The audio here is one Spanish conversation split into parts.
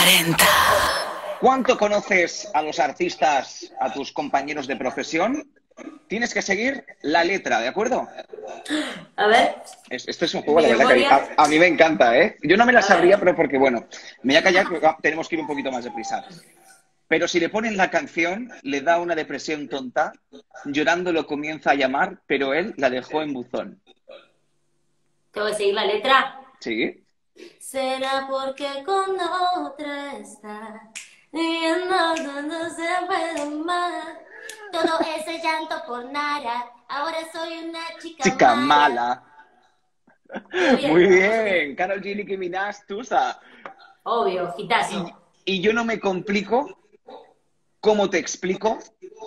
40. ¿Cuánto conoces a los artistas, a tus compañeros de profesión? Tienes que seguir la letra, ¿de acuerdo? A ver. Esto es un juego, la verdad, que a mí me encanta, ¿eh? Yo no me la sabría, pero porque, bueno, me voy a callar, que tenemos que ir un poquito más deprisa. Pero si le ponen la canción, le da una depresión tonta, llorando lo comienza a llamar, pero él la dejó en buzón. ¿Tengo que seguir la letra? ¿Sí? Será porque con otra está viendo donde se puede más. Todo ese llanto por nada. Ahora soy una Chica mala. mala. Muy bien. Karol G, Nicki Minaj, Tusa. Obvio, hitazo. Y yo no me complico. ¿Cómo te explico?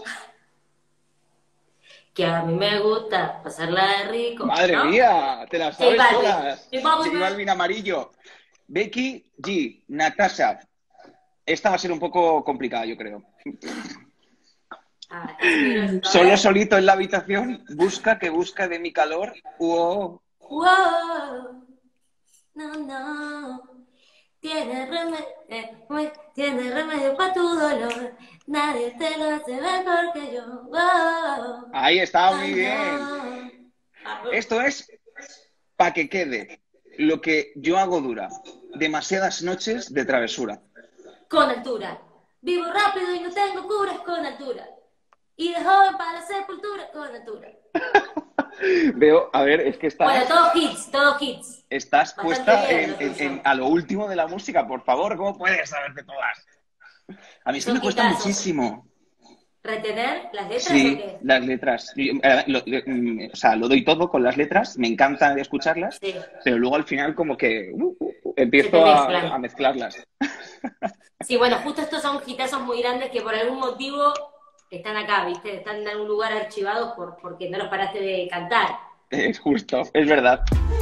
Que a mí me gusta pasarla de rico. Madre ¿no? mía, te las sabes todas. J Balvin amarillo. Becky G, Natasha. Esta va a ser un poco complicada, yo creo. Solo solito en la habitación, busca que busca de mi calor. Wow. Wow. No. Tiene remedio para tu dolor. Nadie te lo hace mejor que yo. Wow. Ahí está, muy bien. Esto es pa' que quede. Lo que yo hago dura. Demasiadas noches de travesura. Con altura. Vivo rápido y no tengo curas con altura. Y de joven para la sepultura con altura. Veo, a ver, es que estás... Bueno, todo hits. Estás puesta bien, a lo último de la música, por favor, ¿cómo puedes saberte todas? A mí es que me cuesta muchísimo. ¿Retener las letras sí, o qué? Las letras. O sea, lo doy todo con las letras, me encanta escucharlas, sí. Pero luego al final como que empiezo a mezclarlas. Sí, bueno, justo estos son hitazos muy grandes que por algún motivo están acá, ¿viste? Están en un lugar archivados porque no los paraste de cantar. Es justo, es verdad.